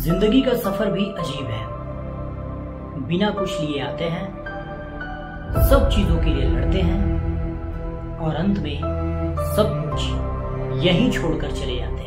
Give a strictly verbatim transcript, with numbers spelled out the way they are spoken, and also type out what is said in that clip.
जिंदगी का सफर भी अजीब है। बिना कुछ लिए आते हैं, सब चीजों के लिए लड़ते हैं और अंत में सब कुछ यहीं छोड़कर चले जाते हैं।